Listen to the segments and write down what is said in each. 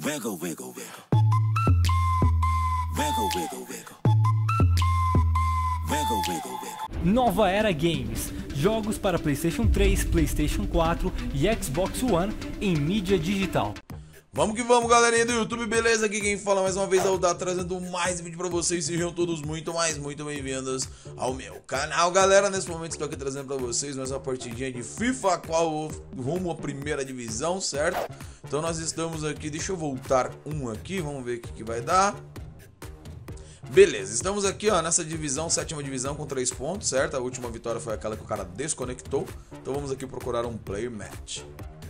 Wiggle, wiggle, wiggle. Wiggle, wiggle, wiggle. Wiggle, wiggle, wiggle. Nova Era Games. Jogos para PlayStation 3, PlayStation 4 e Xbox One em mídia digital. Vamos que vamos, galerinha do YouTube, beleza? Aqui quem fala mais uma vez é o Dá, trazendo mais um vídeo pra vocês. Sejam todos muito bem-vindos ao meu canal, galera. Nesse momento estou aqui trazendo pra vocês mais uma partidinha de FIFA, qual rumo à primeira divisão, certo? Então nós estamos aqui, deixa eu voltar aqui, vamos ver o que vai dar. Beleza, estamos aqui ó, nessa divisão, sétima divisão com 3 pontos, certo? A última vitória foi aquela que o cara desconectou. Então vamos aqui procurar um player match.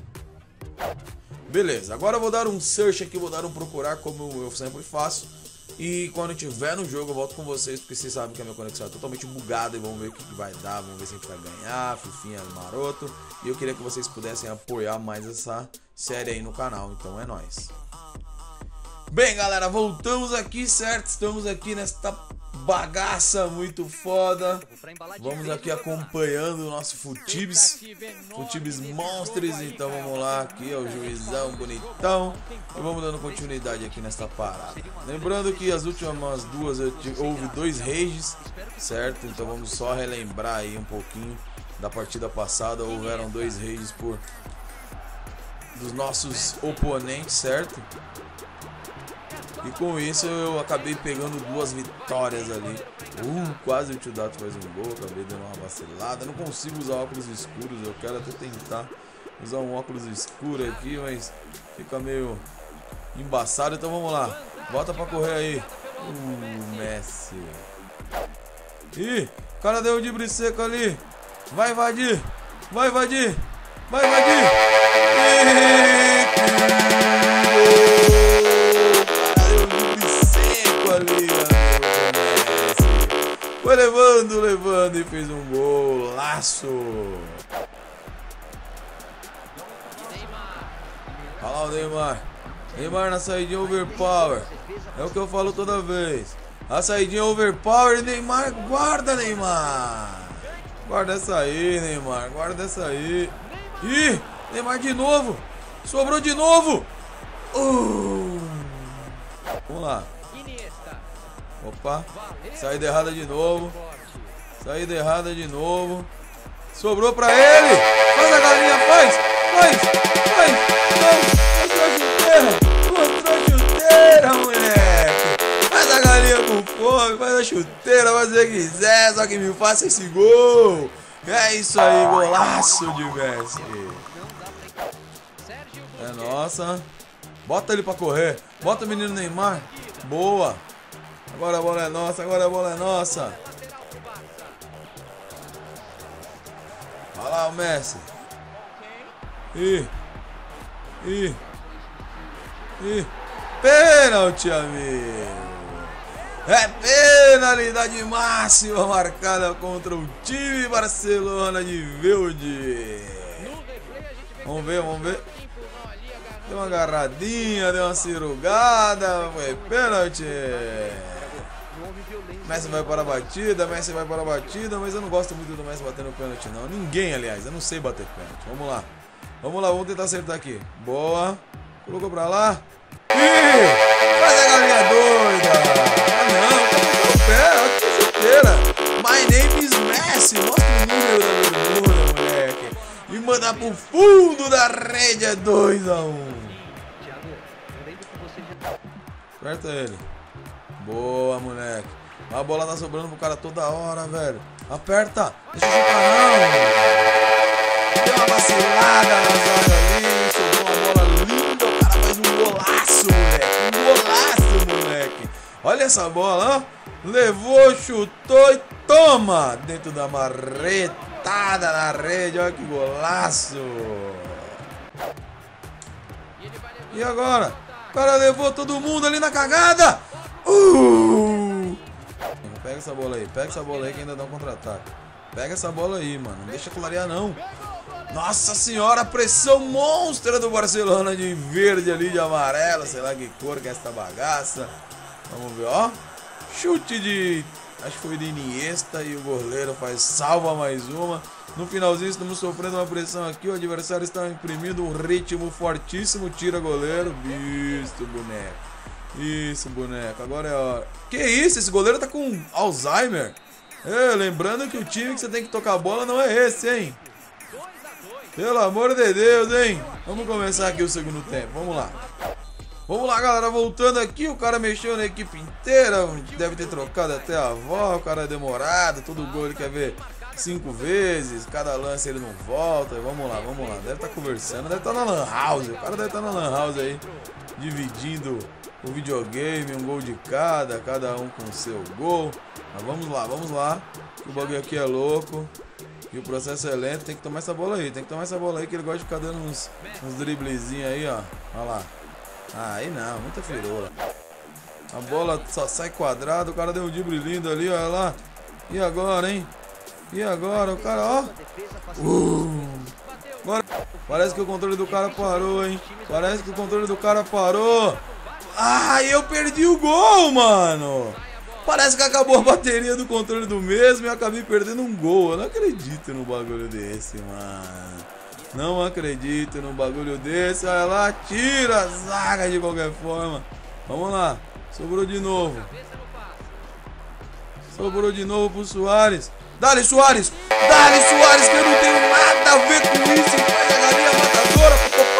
Beleza, agora eu vou dar um search aqui, vou dar um procurar como eu sempre faço. E quando eu estiver no jogo eu volto com vocês, porque vocês sabem que a minha conexão é totalmente bugada. E vamos ver o que vai dar, vamos ver se a gente vai ganhar, fifinha maroto. E eu queria que vocês pudessem apoiar mais essa série aí no canal, então é nóis. Bem galera, voltamos aqui, certo? Estamos aqui nesta bagaça muito foda. Vamos aqui acompanhando o nosso Futibs Monsters. Então vamos lá, aqui ó, o juizão bonitão. E vamos dando continuidade aqui nesta parada. Lembrando que as últimas duas houve 2 rages, certo? Então vamos só relembrar aí um pouquinho da partida passada. Houveram 2 rages dos nossos oponentes, certo? E com isso eu acabei pegando 2 vitórias ali. Quase o Tio Dato faz um gol, acabei dando uma vacilada. Não consigo usar óculos escuros, eu quero até tentar usar um óculos escuro aqui, mas fica meio embaçado. Então vamos lá, bota pra correr aí. Messi. Ih, o cara deu um drible seco ali. Vai invadir, vai invadir, vai invadir. Foi levando e fez um golaço. Olha lá o Neymar. Neymar na saidinha overpower. É o que eu falo toda vez. A saidinha overpower e Neymar. Guarda, Neymar. Guarda essa aí, Neymar. Guarda essa aí. Ih, Neymar de novo. Sobrou de novo. Vamos lá. Opa, saída errada de novo. Saída errada de novo. Sobrou pra ele. Faz a galinha, faz. Contra a chuteira, moleque. Faz a galinha com fome, faz a chuteira, faz o que quiser, só que me faça esse gol. É isso aí, golaço de Messi. É nossa. Bota ele pra correr. Bota o menino Neymar. Boa. Agora a bola é nossa, agora a bola é nossa. Olha lá o Messi. Pênalti, amigo. É penalidade máxima marcada contra o time Barcelona de Verde. Vamos ver. Deu uma agarradinha, deu uma cirugada, foi pênalti. Messi vai para a batida, mas eu não gosto muito do Messi batendo pênalti não. Ninguém, aliás, eu não sei bater pênalti. Vamos lá, vamos tentar acertar aqui. Boa, colocou pra lá. Ih, faz a galinha doida. Não, tá metendo o pé, olha que chuteira. My name is Messi, mostra o número da bermuda, moleque. E mandar pro fundo da rede, é 2-1. Aperta ele. Boa, moleque. A bola tá sobrando pro cara toda hora, velho. Aperta. Deixa eu chutar não. Deu uma vacilada na zaga ali. Sobrou uma bola linda. O cara faz um golaço, moleque. Um golaço, moleque. Olha essa bola, ó. Levou, chutou e toma. Dentro da marretada na rede. Olha que golaço. E agora? O cara levou todo mundo ali na cagada. Pega essa bola aí que ainda dá um contra-ataque. Pega essa bola aí, mano. Não deixa clarear não. Nossa senhora, pressão monstra do Barcelona de verde ali, de amarelo. Sei lá que cor que é essa bagaça. Vamos ver, ó. Chute de... acho que foi de Iniesta e o goleiro salva mais uma. No finalzinho estamos sofrendo uma pressão aqui. O adversário está imprimindo um ritmo fortíssimo. Tira goleiro. Isso, boneco. Isso, boneco. Agora é a hora. Que isso? Esse goleiro tá com Alzheimer. Lembrando que o time que você tem que tocar a bola não é esse, hein? Pelo amor de Deus, hein? Vamos começar aqui o segundo tempo. Vamos lá. Vamos lá, galera. Voltando aqui. O cara mexeu na equipe inteira. Deve ter trocado até a avó. O cara é demorado. Todo gol ele quer ver 5 vezes. Cada lance ele não volta. Vamos lá, vamos lá. Deve estar conversando. Deve estar na Lan House. O cara deve estar na Lan House aí. Dividindo o videogame. Um gol de cada um com o seu gol. Mas vamos lá, vamos lá. O bagulho aqui é louco. E o processo é lento. Tem que tomar essa bola aí. Tem que tomar essa bola aí. Que ele gosta de ficar dando uns driblezinhos aí, ó. Olha lá. Aí não, muita firula. A bola só sai quadrada. O cara deu um drible lindo ali, olha lá. E agora, hein? E agora? O cara, ó. Agora, parece que o controle do cara parou, hein? Parece que o controle do cara parou. Ah, eu perdi o gol, mano. Parece que acabou a bateria do controle do mesmo e eu acabei perdendo um gol. Eu não acredito num bagulho desse, mano. Não acredito num bagulho desse. Olha lá, tira a zaga de qualquer forma. Vamos lá. Sobrou de novo. Sobrou de novo pro Soares. Dale, Soares. Dale, Soares, que eu não tenho nada a ver com isso. Faz a galinha matadora.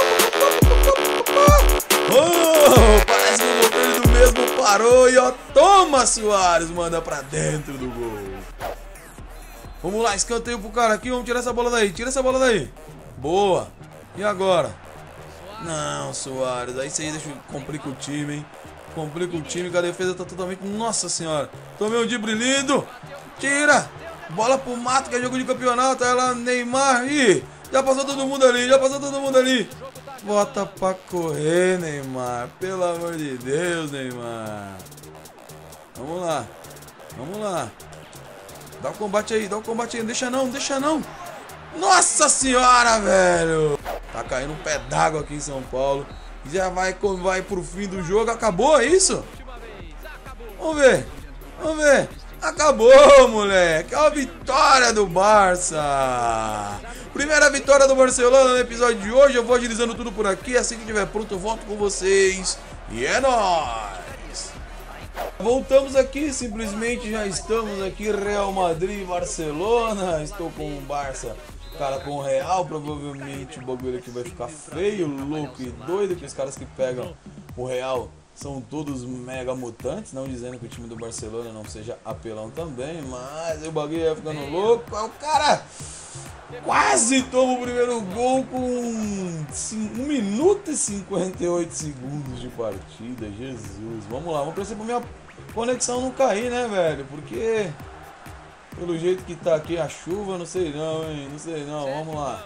Oh, parece que o controle do mesmo parou. E ó, toma, Soares. Manda pra dentro do gol. Vamos lá, escanteio pro cara aqui. Vamos tirar essa bola daí. Tira essa bola daí. Boa. E agora? Não, Soares. Aí você complica o time, hein? Complica o time, que a defesa tá totalmente... Nossa senhora. Tomei um drible lindo. Tira. Bola pro mato, que é jogo de campeonato. Aí lá, Neymar. Ih, já passou todo mundo ali. Já passou todo mundo ali. Bota pra correr, Neymar. Pelo amor de Deus, Neymar. Vamos lá. Vamos lá. Dá o combate aí, dá o combate aí. Não deixa não, não deixa não. Nossa senhora, velho. Tá caindo um pé d'água aqui em São Paulo. Já vai pro fim do jogo. Acabou, é isso? Vamos ver. Vamos ver. Acabou, moleque. É a vitória do Barça. Primeira vitória do Barcelona no episódio de hoje. Eu vou agilizando tudo por aqui. Assim que estiver pronto eu volto com vocês. E é nóis. Voltamos aqui. Simplesmente já estamos aqui. Real Madrid e Barcelona. Estou com o Barça. Cara, com o Real, provavelmente o bagulho aqui vai ficar feio, louco e doido, que os caras que pegam o Real são todos mega mutantes, não dizendo que o time do Barcelona não seja apelão também, mas o bagulho ia ficando louco. O cara quase toma o primeiro gol com 1 minuto e 58 segundos de partida, Jesus. Vamos lá, vamos torcer pra minha conexão não cair, né, velho, porque... Pelo jeito que tá aqui a chuva, não sei não, hein? Não sei não, vamos lá.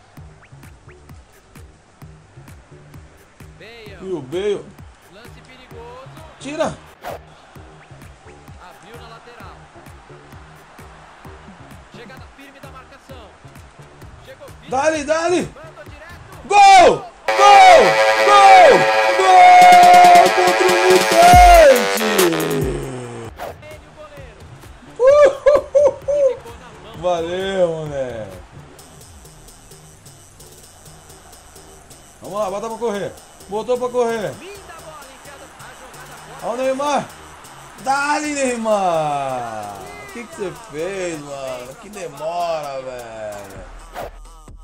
E o Bale. Tira! Abriu na lateral. Chegada firme da marcação. Chegou firme. Dale, dale! Gol! Gol! Gol! Gol! Contra o Mutante! Valeu, moleque. Vamos lá, bota pra correr. Botou pra correr. Olha o Neymar. Dale, Neymar. O que você fez, mano? Que demora, velho.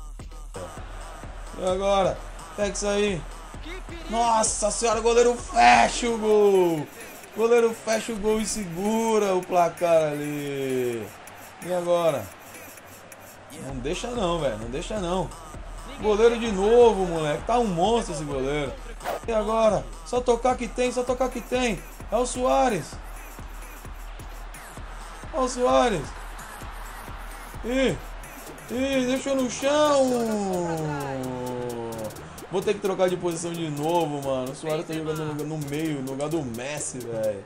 E agora? Pega isso aí. Nossa senhora, o goleiro fecha o gol. O goleiro fecha o gol e segura o placar ali. E agora? Não deixa não, velho. Não deixa não. Goleiro de novo, moleque. Tá um monstro esse goleiro. E agora? Só tocar que tem, só tocar que tem. É o Soares. É o Soares. Ih, deixou no chão. Vou ter que trocar de posição de novo, mano. O Soares tá jogando no meio, no lugar do Messi, velho.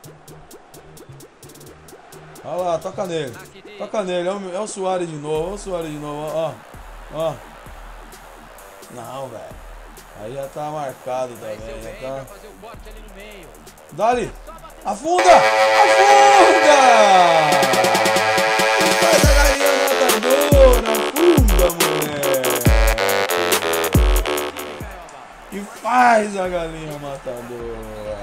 Olha lá, toca nele. Toca nele, é o Soares de novo, ó. Ó. Não, velho. Aí já tá marcado também, já tá. Dali! Afunda! Afunda! Faz a galinha matadora! Faz a galinha matadora.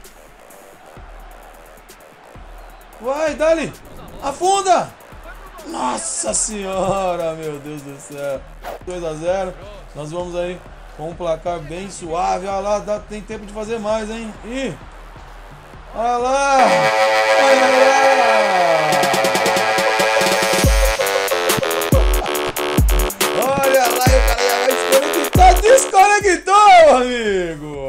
Vai, dali. Afunda. Nossa senhora, meu Deus do céu. 2-0. Nós vamos aí com um placar bem suave. Olha lá, tem tempo de fazer mais, hein? Ih. Olha lá. Olha lá. Olha lá, e o cara já vai desconectar. Desconectou, amigo.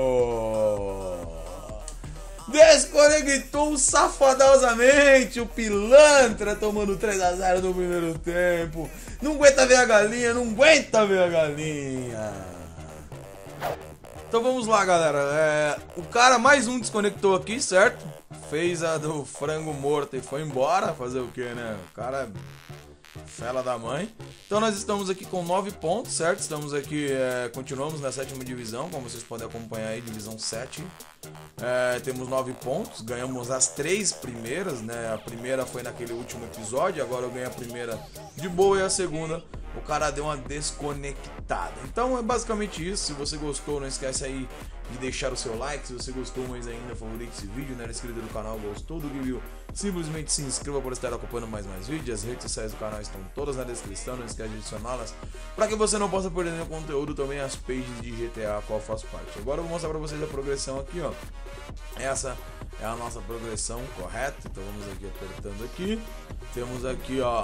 Desconectou safadosamente o pilantra, tomando 3-0 no primeiro tempo. Não aguenta ver a galinha, não aguenta ver a galinha. Então vamos lá, galera. O cara mais um desconectou aqui, certo? Fez a do frango morto e foi embora. Fazer o que, né? O cara é fela da mãe. Então nós estamos aqui com 9 pontos, certo? Estamos aqui, continuamos na 7ª divisão, como vocês podem acompanhar aí, divisão 7. Temos 9 pontos, ganhamos as 3 primeiras, né? A primeira foi naquele último episódio, agora eu ganhei a primeira de boa e a segunda o cara deu uma desconectada. Então é basicamente isso. Se você gostou, não esquece aí de deixar o seu like. Se você gostou mais ainda, favorite esse vídeo, não era inscrito no canal, gostou do review, simplesmente se inscreva para estar acompanhando mais vídeos. As redes sociais do canal estão todas na descrição, não esquece de adicioná-las para que você não possa perder nenhum conteúdo, também as pages de GTA a qual faço parte. Agora eu vou mostrar para vocês a progressão aqui, ó. Essa é a nossa progressão correta, então vamos aqui apertando aqui. Temos aqui, ó,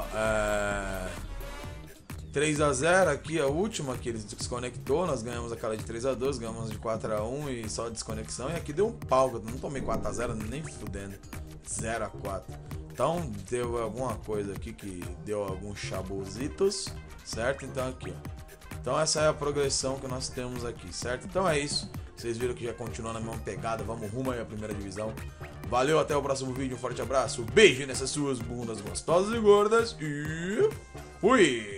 3-0 aqui, a última que ele desconectou. Nós ganhamos aquela de 3-2, ganhamos de 4-1 e só desconexão. E aqui deu um pau, eu não tomei 4-0 nem fudendo, 0-4. Então deu alguma coisa aqui que deu alguns chabuzitos, certo? Então aqui, ó. Então essa é a progressão que nós temos aqui, certo? Então é isso. Vocês viram que já continua na mesma pegada. Vamos rumo aí à primeira divisão. Valeu, até o próximo vídeo. Um forte abraço. Beijo nessas suas bundas gostosas e gordas. E fui!